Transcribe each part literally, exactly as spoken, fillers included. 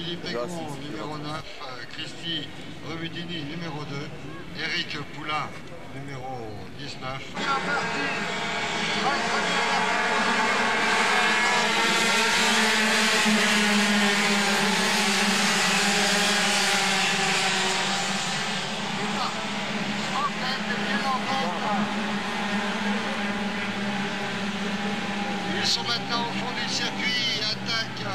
Philippe Aigron, numéro neuf, Christy Remudini, numéro deux, Eric Poulain, numéro dix-neuf. Ils sont maintenant au fond du circuit et attaquent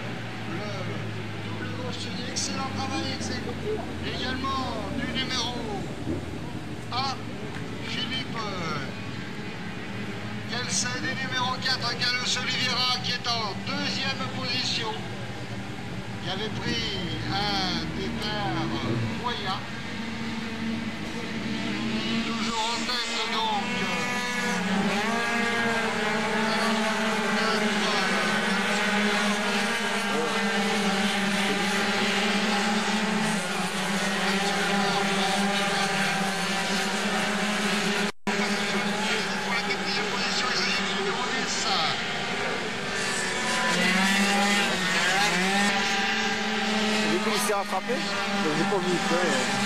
le double gauche. Excellent travail, excellent. Également du numéro un, Philippe Kelsen, et numéro quatre, Carlos Oliveira, qui est en deuxième position, qui avait pris un départ moyen. Toujours en tête donc. Rattrapé, mais j'ai pas vu ça.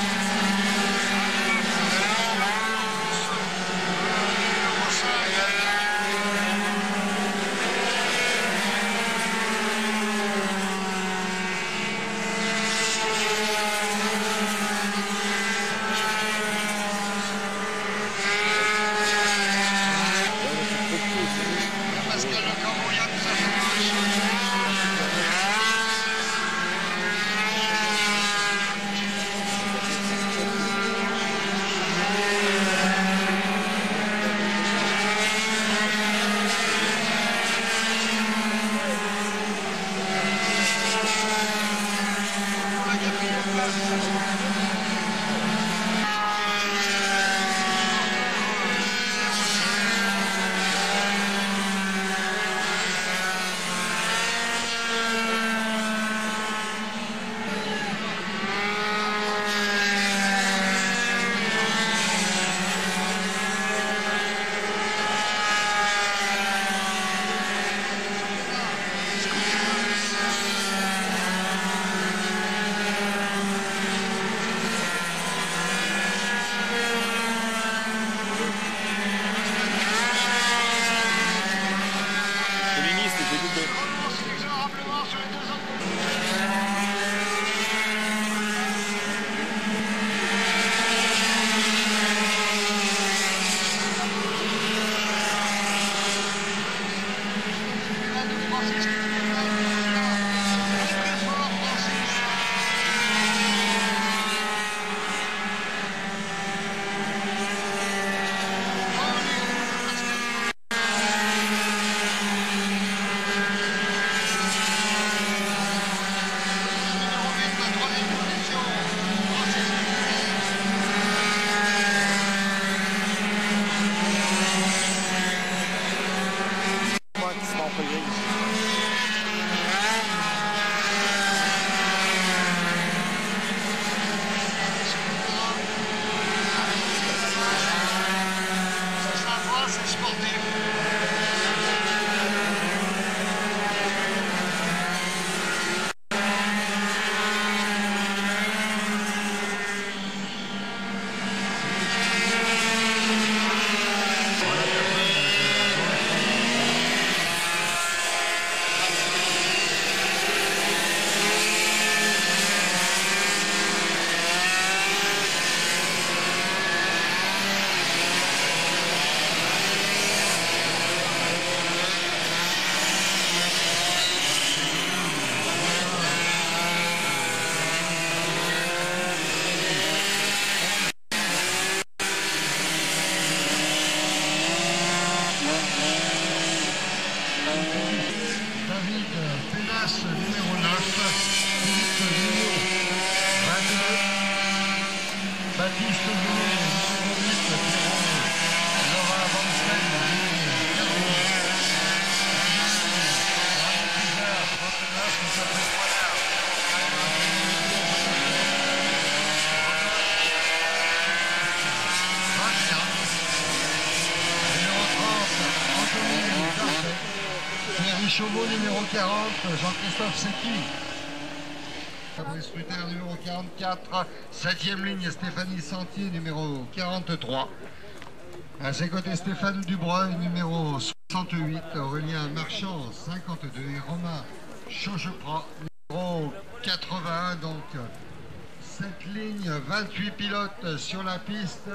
Chauveau numéro quarante, Jean-Christophe Séqui. les scrutaires numéro quarante-quatre. Septième ligne, Stéphanie Sentier, numéro quarante-trois. À ses côtés, Stéphane Dubreuil, numéro soixante-huit. Aurélien Marchand, cinquante-deux. Et Romain Chauchepra, numéro quatre-vingt-un. Donc, cette ligne, vingt-huit pilotes sur la piste.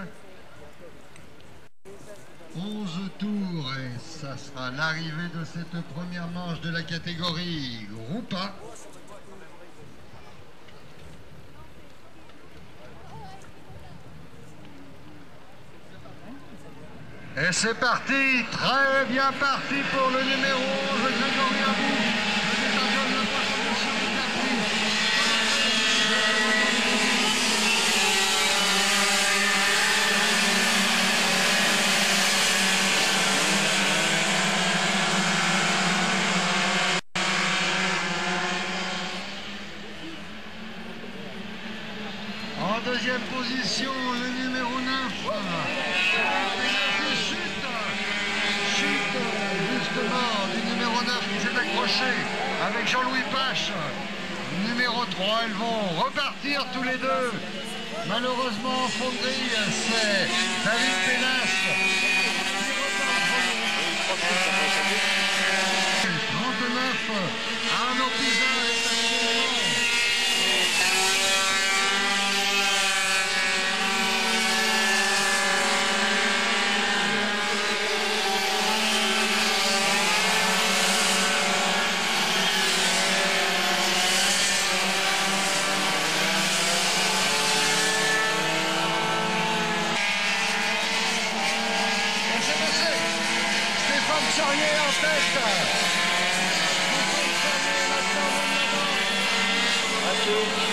onze tours et ça sera l'arrivée de cette première manche de la catégorie Groupe A. Et c'est parti, très bien parti pour le numéro onze, Grégory Abou. En deuxième position, le numéro neuf. Chute, chute justement du numéro neuf qui s'est accroché avec Jean-Louis Pache. Numéro trois, elles vont repartir tous les deux. Malheureusement, en fonderie, c'est David Pénas. trente-neuf, Arnaud Pizarre est actuellement. Charrier en tête. Stéphane Charrier maintenant en avant.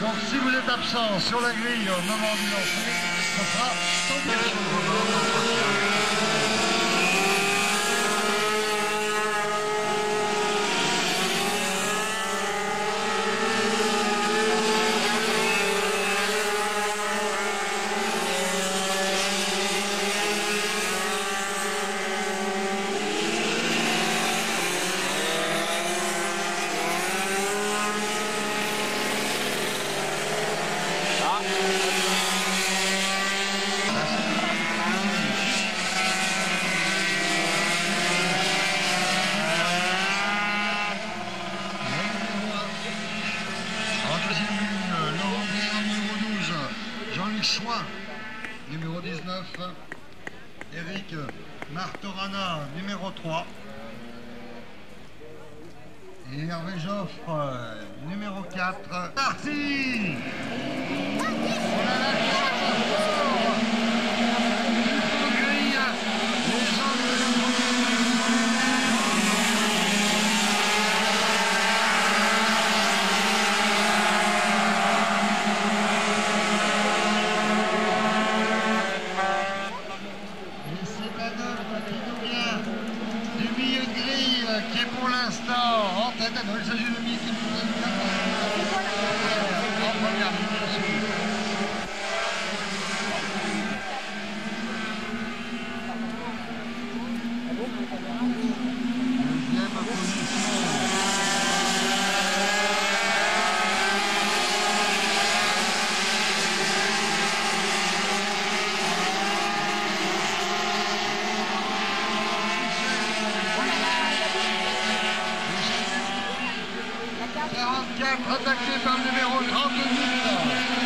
Donc si vous êtes absent sur la grille au moment du lancer, ce sera tant pis. Jean-Luc Chouin, numéro dix-neuf, Eric Martorana, numéro trois, et Hervé Joffre, numéro quatre. Parti! On a la qui est pour l'instant en tête. Non, il s'agit de Mickey en première ligne. Deuxième position. quarante-quatre attaqué par le numéro trente-huit.